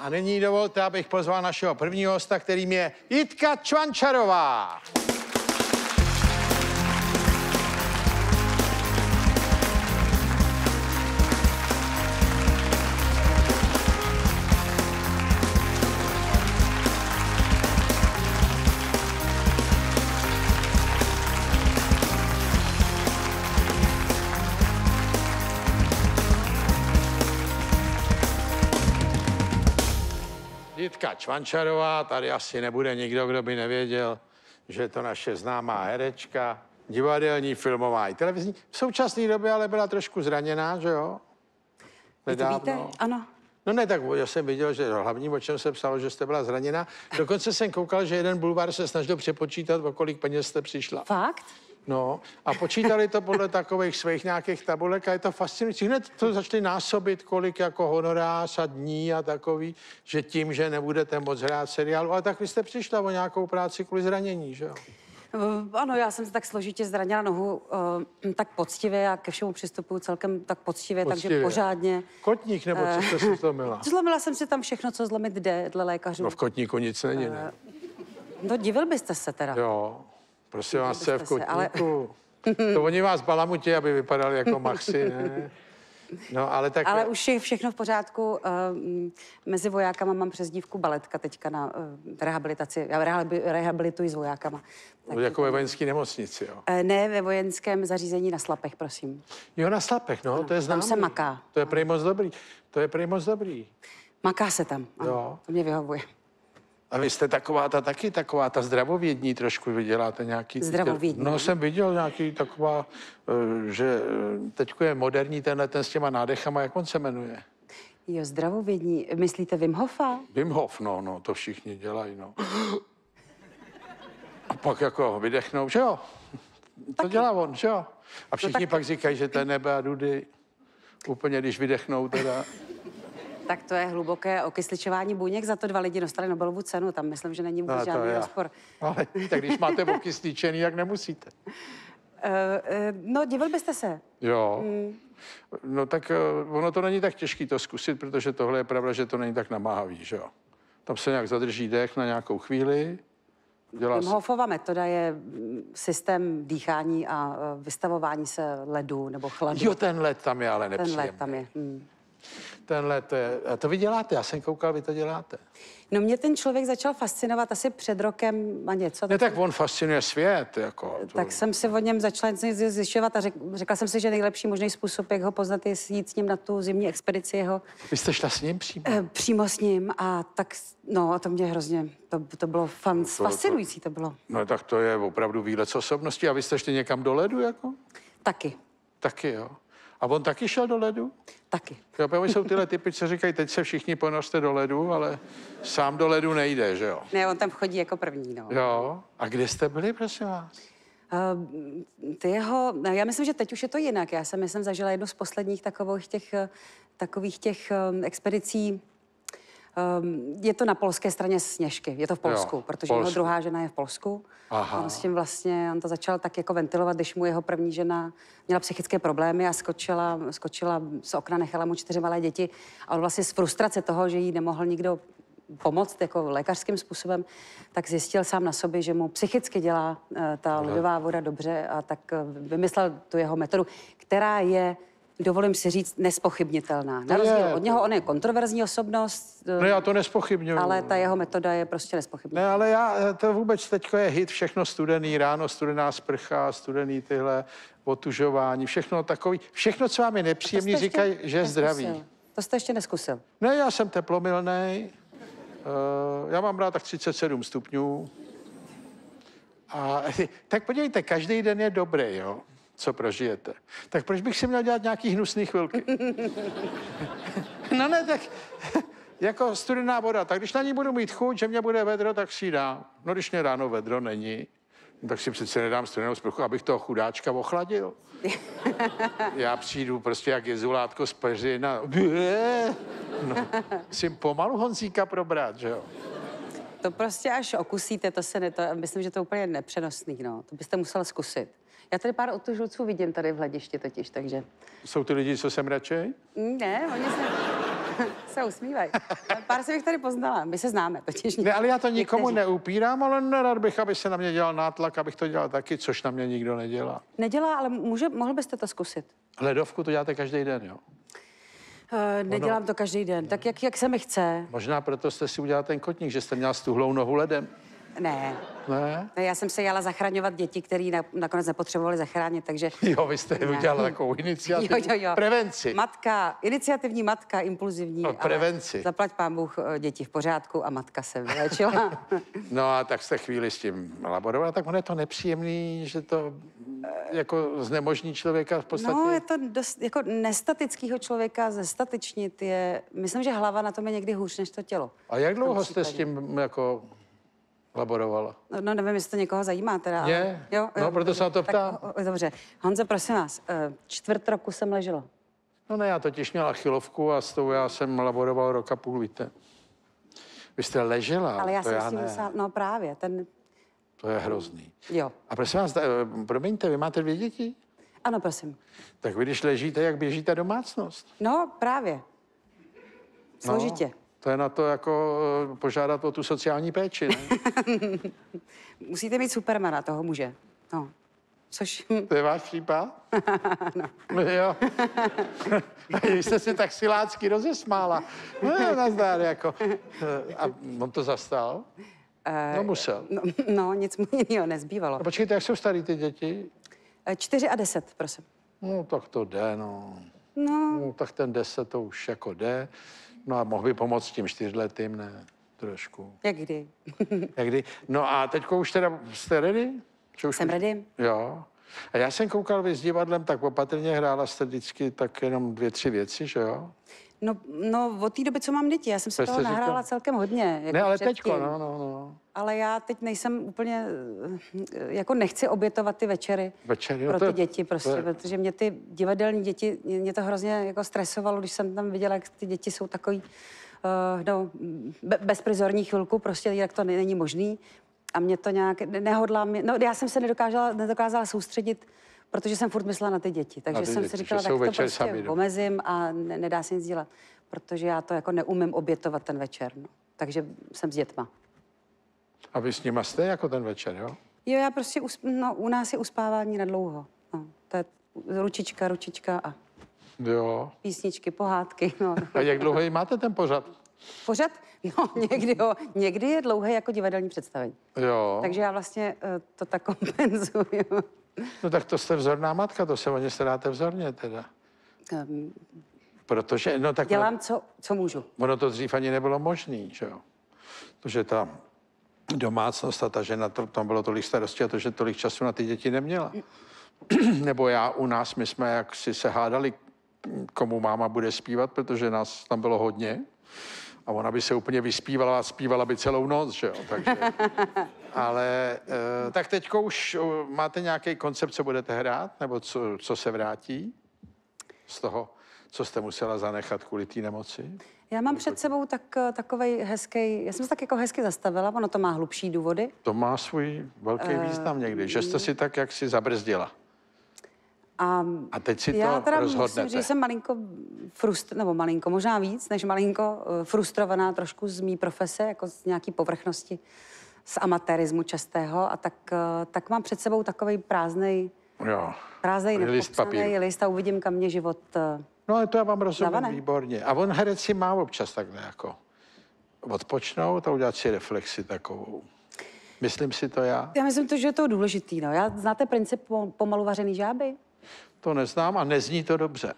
A nyní dovolte, abych pozval našeho prvního hosta, kterým je Jitka Čvančarová. Jitka Čvančarová, tady asi nebude nikdo, kdo by nevěděl, že je to naše známá herečka, divadelní, filmová i televizní. V současné době ale byla trošku zraněná, že jo? Nedávno. To víte? Ano. No ne, tak já jsem viděl, že hlavní, o čem se psalo, že jste byla zraněná. Dokonce jsem koukal, že jeden bulvár se snažil přepočítat, o kolik peněz jste přišla. Fakt? No, a počítali to podle takových svých nějakých tabulek a je to fascinující. Hned to začali násobit, kolik jako honorář a dní a takový, že tím, že nebudete moc hrát seriálu. Ale tak vy jste přišla o nějakou práci kvůli zranění, že jo? Ano, já jsem se tak složitě zranila nohu, tak poctivě a ke všemu přistupuju celkem tak poctivě, takže pořádně. Kotník nebo co jste si zlomila? Zlomila jsem si tam všechno, co zlomit jde dle lékařů. No v kotníku nic není, ne? No divil byste se teda. Jo, prosím vás, co je v kotníku? Ale... To oni vás balamutí, aby vypadali jako maxi, ne? No, ale tak... Ale už je všechno v pořádku. Mezi vojákama mám přezdívku baletka teďka na rehabilitaci. Já rehabilituji s vojákama. Tak jako ve vojenské nemocnici, jo? Ne, ve vojenském zařízení na Slapech, prosím. Jo, na Slapech, no, to je známý. Tam se maká. To je prej moc dobrý. To je prej moc dobrý. Maká se tam, ano, jo. To mě vyhovuje. A vy jste taková ta zdravovědní trošku, vy děláte nějaký... Zdravovědní? No, jsem viděl nějaký taková, že teďko je moderní ten s těma nádechama, jak on se jmenuje? Jo, zdravovědní. Myslíte Wim Hofa? Wim Hof, no, to všichni dělají, no. A pak jako vydechnou, že jo? To taky dělá on, že jo? A všichni pak říkají, že to je nebe a dudy. Úplně, když vydechnou teda... Tak to je hluboké okysličování buněk, za to 2 lidi dostali Nobelovu cenu, tam myslím, že není vůbec žádný rozpor. Ale tak když máte okysličený, jak nemusíte. No, divil byste se. Jo. No tak ono to není tak těžké to zkusit, protože tohle je pravda, že to není tak namáhavý, že jo. Tam se nějak zadrží dech na nějakou chvíli. Wim Hofova metoda je systém dýchání a vystavování se ledu nebo chladu. Jo, ten led tam je ale nepříjemný. Ten led tam je. Ten let, a to vy děláte, já jsem koukal, vy to děláte. No mě ten člověk začal fascinovat asi před rokem a něco. Ne, tak on fascinuje svět, jako. Tak jsem si o něm začala zjišťovat a řekla jsem si, že nejlepší možný způsob, jak ho poznat, je jít s ním na tu zimní expedici jeho. Vy jste šla s ním přímo? Přímo s ním a tak, no a to mě hrozně, to bylo fascinující to bylo. No tak to je opravdu výlet z osobnosti. A vy jste šli někam do ledu, jako? Taky. Taky, jo. A on taky šel do ledu? Taky. Jo, jsou tyhle typy, co říkají, teď se všichni ponořte do ledu, ale sám do ledu nejde, že jo? Ne, on tam chodí jako první, no. Jo. A kde jste byli, prosím vás? Já myslím, že teď už je to jinak. Já jsem zažila jednu z posledních takových těch expedicí. Je to na polské straně Sněžky, je to v Polsku, jo, protože jeho druhá žena je v Polsku. Aha. On s tím vlastně, on to začal tak jako ventilovat, když mu jeho první žena měla psychické problémy a skočila z okna, nechala mu 4 malé děti a on vlastně z frustrace toho, že jí nemohl nikdo pomoct jako lékařským způsobem, tak zjistil sám na sobě, že mu psychicky dělá ta ledová voda dobře a tak vymyslel tu jeho metodu, která je, dovolím si říct, nespochybnitelná. Na rozdíl od něho, on je kontroverzní osobnost. No já to nespochybňuji. Ale ta jeho metoda je prostě nespochybnitelná. Ne, ale to vůbec teďko je hit, všechno studený ráno, studená sprcha, studený tyhle otužování, všechno takový, všechno, co vám je nepříjemný, říkají, že je zdravý. To jste ještě neskusil? Ne, já jsem teplomilnej, já mám rád tak 37 stupňů. A tak podívejte, každý den je dobrý, jo? Co prožijete. Tak proč bych si měl dělat nějaký hnusný chvilky? No ne, tak jako studená voda, tak když na ní budu mít chuť, že mě bude vedro, tak si ji dám. No když mě ráno vedro není, tak si přece nedám studenou sprchu, abych toho chudáčka ochladil. Já přijdu prostě jak jezulátko z peřin a... No, musím pomalu Honzíka probrat, že jo? To prostě až okusíte, myslím, že to je úplně nepřenosný, no. To byste musel zkusit. Já tady pár otužilců vidím tady v hledišti totiž, takže... Jsou ty lidi, co sem radšej? Ne, oni se... Se usmívají. Pár se bych tady poznala, my se známe totiž. Ne, ale já to nikomu Někteří. neupírám, ale nerad bych, aby se na mě dělal nátlak, abych to dělal taky, což na mě nikdo nedělá. Nedělá, ale mohl byste to zkusit. Ledovku to děláte každý den, jo? Nedělám to každý den, tak jak se mi chce. Možná proto jste si udělal ten kotník, že jste měl stuhlou nohu ledem. Ne. Ne? Ne, já jsem se jela zachraňovat děti, které nakonec nepotřebovali zachránit, takže... Jo, vy jste udělala takovou iniciativu. Jo. Prevenci. Matka, iniciativní matka, impulzivní. No, prevenci. Ale zaplať pán Bůh, děti v pořádku a matka se vyléčila. No a tak jste chvíli s tím laborovala, tak ono je to nepříjemný, že to jako znemožní člověka v podstatě. No, je to dost, jako nestatického člověka zestatečnit je... Myslím, že hlava na tom je někdy hůř než to tělo. A jak V tom dlouho jste s případě. tím jako laborovala? No, nevím, jestli to někoho zajímá teda. Je? Ale... Jo, No, proto se na to tak, ptám. Dobře. Honzo, prosím vás, 4 roku jsem ležela. No ne, já totiž měl achilovku a s tou já jsem laboroval rok a půl, víte. Vy jste ležela, Ale já to jsem já s tím ne. musela... No právě, To je hrozný. Jo. A prosím vás, promiňte, vy máte 2 děti? Ano, prosím. Tak vy, když ležíte, jak běžíte domácnost? No, právě. Složitě. No, to je na to jako požádat o tu sociální péči, ne? Musíte mít supermana, toho muže. No. Což... To je váš případ? No. Jo. Vy jste si tak silácky rozesmála. No, nazdar, jako. A on to zastal? No, musel. No, nic mu jiného nezbývalo. No, počkejte, jak jsou starý ty děti? 4 a 10, prosím. No, tak to jde, no. No, No, tak ten 10 to už jako jde. No a mohl by pomoct tím 4letým, ne? Trošku. jak kdy? Jak kdy? No a teďko už teda jste ready? Že už Jsem ready. Jo. A já jsem koukal, vy s divadlem tak opatrně hrála jste vždycky tak jenom 2, 3 věci, že jo? No, od té doby, co mám děti, já jsem se To toho jste nahrála říkala. celkem hodně. Jako Ne, ale předtím. teďko, no. Ale já teď nejsem úplně, jako nechci obětovat ty večery Večery, no pro to ty je- děti prostě, to je- protože mě ty divadelní děti, mě to hrozně jako stresovalo, když jsem tam viděla, jak ty děti jsou takový, bezprizorní chvilku, prostě jak to není možný. A mě to nějak nehodlám, no já jsem se nedokázala soustředit, protože jsem furt myslela na ty děti. Takže ty jsem děti, si že říkala, jsou tak to večer prostě sami doma. omezím a nedá se nic dělat. Protože já to jako neumím obětovat ten večer. No. Takže jsem s dětma. A vy s nima jste jako ten večer, jo? Jo, já prostě, u nás je uspávání na dlouho. No, to je ručička a Jo. písničky, pohádky. No. A jak dlouho máte ten pořad? Pořád? No, někdy je dlouhé jako divadelní představení. Jo. Takže já vlastně to tak kompenzuju. No tak to jste vzorná matka, to se o ně staráte vzorně teda. Protože, no tak Dělám, co můžu. ono to dřív ani nebylo možný, že jo? Protože ta domácnost a ta žena, tam bylo tolik starostí a to, že tolik času na ty děti neměla. Nebo u nás, my jsme jaksi se hádali, komu máma bude zpívat, protože nás tam bylo hodně. A ona by se úplně vyspívala a zpívala by celou noc, že jo? Takže... Ale tak teďko už máte nějaký koncept, co budete hrát? Nebo co se vrátí z toho, co jste musela zanechat kvůli té nemoci? Já mám před sebou takovej hezký, já jsem se tak jako hezky zastavila, ono to má hlubší důvody. To má svůj velký význam někdy, že jste si tak jaksi zabrzdila. A teď si já to teda rozhodnete. musím, že jsem malinko, možná víc než malinko, frustrovaná trošku z mý profese, jako z nějaký povrchnosti, z amatérismu častého a tak mám před sebou takovej prázdnej list papíru. nepopsaný list a uvidím, kam mě život... No ale to já vám rozumím Zavane. výborně. A on herec si má občas takhle jako odpočnout a udělat si reflexi takovou. Myslím si to já. Já myslím, že je to důležitý. No. Znáte princip pomalu vařený žáby? To neznám a nezní to dobře.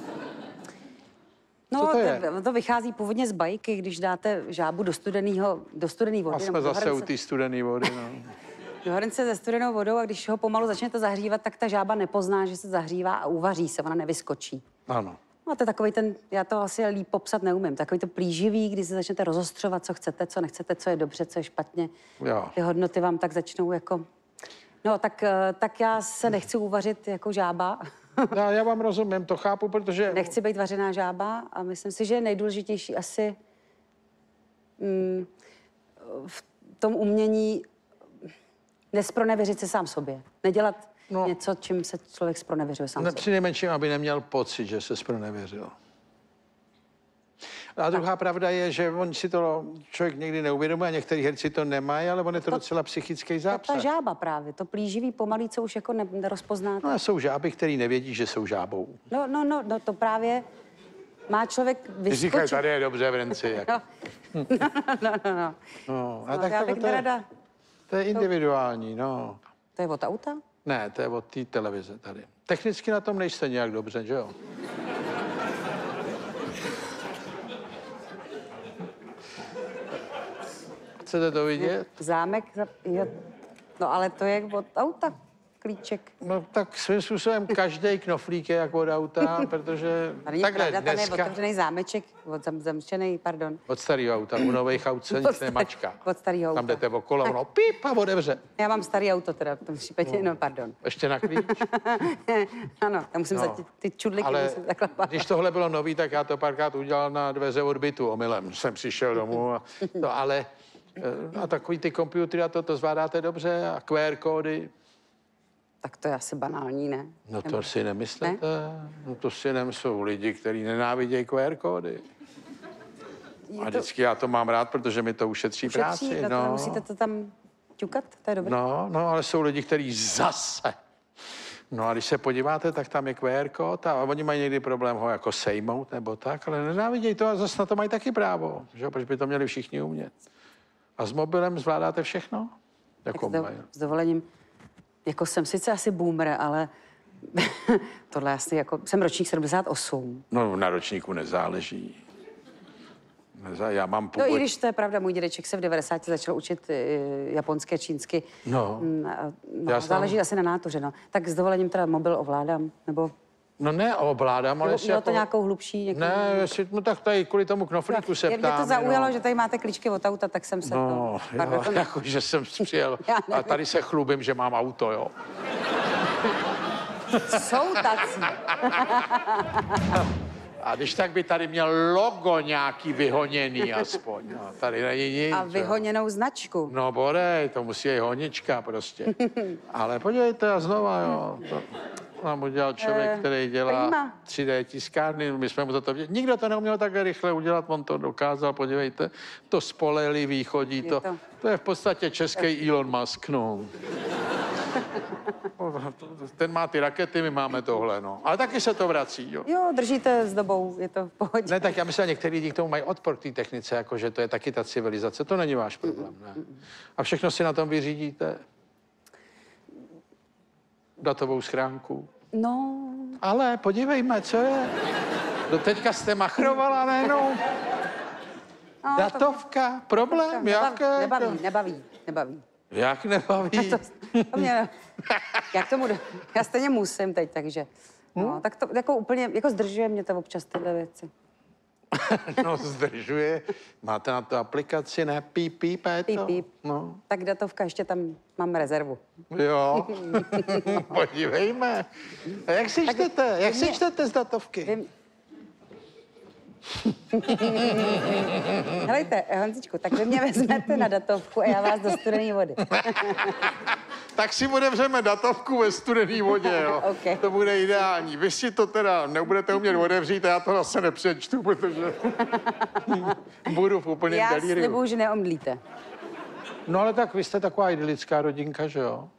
No, Co to je? to vychází původně z bajky, když dáte žábu do studený vody. A jsme nebo do zase u hrnce. té studené vody. No. Do hrnce se studenou vodou a když ho pomalu začnete zahřívat, tak ta žába nepozná, že se zahřívá a uvaří se, ona nevyskočí. Ano. No a to je takový ten, já to asi líp popsat neumím, takový to plíživý, kdy se začnete rozostřovat, co chcete, co nechcete, co je dobře, co je špatně. Jo. Ty hodnoty vám tak začnou jako... No, tak já se nechci uvařit jako žába. No, já vám rozumím, to chápu, protože... Nechci být vařená žába a myslím si, že je nejdůležitější asi v tom umění nespronevěřit se sám sobě. Nedělat něco, čím se člověk zpronevěřuje sám sobě. Přinejmenším, aby neměl pocit, že se zpronevěřil. A druhá pravda je, že on si to člověk někdy neuvědomuje a některý herci to nemají, ale on je to docela psychický Ta zápřeh. žába právě, to plíživý pomalý, co už jako nerozpoznáte. No a jsou žáby, který nevědí, že jsou žábou. No, to právě má člověk Říkají, vyskočit. tady je dobře v Renci. Jak... No. No, a No, tak já bych nerada. to je individuální, no. To je od auta? Ne, to je od té televize tady. Technicky na tom nejste nějak dobře, že jo? Chcete to vidět? Zámek, jo. No ale to je od auta, klíček. No tak svým způsobem každý knoflík je jako od auta, protože A není takhle pravda, tam je dneska... otevřený zámeček, zamčený, pardon. Od starého auta, u nových aut se nic nemačka. Od starého Tam auta. jdete okolo, ono píp a otevře. Já mám starý auto teda, v tom případě, no pardon. Ještě na klíč. Ano, já musím No. ty čudliky Ale musím takhle když tohle bylo nový, tak já to párkrát udělal na dveře od bytu omylem. Jsem přišel domů a to, ale a takový ty počítače a to zvládáte dobře a QR kódy. Tak to je asi banální, ne? No to si nemyslíte? No to si jsou lidi, kteří nenávidějí QR kódy. A vždycky já to mám rád, protože mi to ušetří práci. No. No. Musíte to tam ťukat, to je dobré. No, ale jsou lidi, kteří zase. No a když se podíváte, tak tam je QR kód a oni mají někdy problém ho jako sejmout nebo tak, ale nenávidějí to a zase na to mají taky právo. Že? Proč by to měli všichni umět? A s mobilem zvládáte všechno? Jako S dovolením, jako jsem sice asi boomer, ale tohle asi jako, jsem ročník 78. No na ročníku nezáleží. Já mám No původ... i když to je pravda, můj dědeček se v 90 začal učit japonské, čínsky. No. Záleží asi na nátoře, no. Tak s dovolením teda mobil ovládám, nebo... No ne, ovládám, ale Mělo to nějakou hlubší... Ne, jestli, no tak tady kvůli tomu knoflíku se Mě ptám. to zaujalo, no. že tady máte klíčky od auta, tak jsem se No, to... Pardon. jo, jako, že jsem přijel a tady se chlubím, že mám auto, jo. Jsou tací. A když tak by tady měl logo nějaký vyhoněný aspoň. No, tady není nic. A vyhoněnou značku. No bodej, to musí být honička prostě. Ale podívejte a znova, jo. To nám udělal člověk, který dělá zajímá. 3D tiskárny. My jsme mu to viděli. Nikdo to neuměl takhle rychle udělat, on to dokázal, podívejte. To spolehlivý chodí, to je v podstatě český Elon Musk, no. Ten má ty rakety, my máme tohle, no. Ale taky se to vrací, jo. Jo, držíte s dobou, je to v pohodě. Ne, tak já myslím, že některý lidi k tomu mají odpor k té technice, jako že to je taky ta civilizace. To není váš problém, ne? A všechno si na tom vyřídíte? Datovou schránku? No, Ale podívejme, co je? Do teďka jste machrovala najednou? no Datovka? Problém? Jaké? Nebaví. Jak nebaví? To mě, jak tomu, já stejně musím teď, takže. No, tak to jako úplně, jako zdržuje mě to občas tyhle věci. No, zdržuje. Máte na to aplikaci, ne? Píp, je to? Píp. No. Tak datovka, ještě tam mám rezervu. Jo, podívejme. A jak si čtete? Jak si čtete z datovky? Helejte, Honzičku, tak vy mě vezmete na datovku a já vás do studené vody. Tak si otevřeme datovku ve studené vodě, jo. Okay. To bude ideální. Vy si to teda nebudete umět otevřít a já to zase nepřečtu, protože budu v úplném Já delíriu. slibuju, že neomdlíte. No ale tak vy jste taková idylická rodinka, že jo?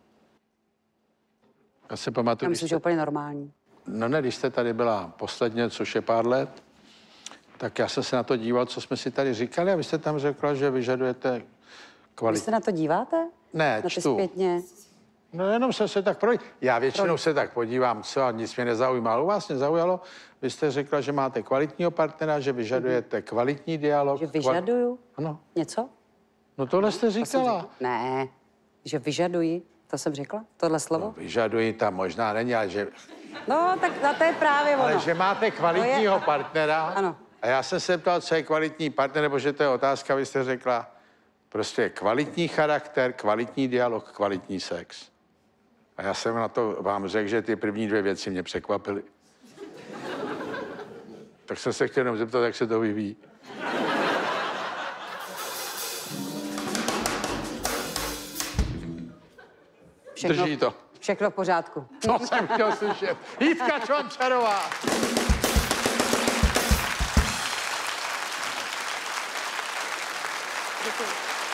Já si pamatuju, Já když myslím, že úplně normální. No ne, když jste tady byla posledně, což je pár let, tak já jsem se na to díval, co jsme si tady říkali a vy jste tam řekla, že vyžadujete Vy kvalitu. se na to díváte? Ne, Na ty čtu. zpětně? No jenom jsem se tak projít. Já většinou se tak podívám, co a nic mě nezaujímá. Ale u vás mě zaujalo, vy jste řekla, že máte kvalitního partnera, že vyžadujete kvalitní dialog. Že vyžaduju? Ano. Něco? No tohle jste říkala. Ne, že vyžaduji, to jsem řekla, tohle slovo? No, vyžaduji tam možná není, ale že, No, tak na to je právě ono. ale že máte kvalitního partnera. Ano. A já jsem se ptal, co je kvalitní partner, nebo že to je otázka, vy jste řekla, prostě kvalitní charakter, kvalitní dialog, kvalitní sex. A já jsem na to vám řekl, že ty první dvě věci mě překvapily. Tak jsem se chtěl jenom zeptat, jak se to vyvíjí. Drží to. Všechno v pořádku. To jsem chtěl slyšet. Jitka Čvančarová. Děkuji.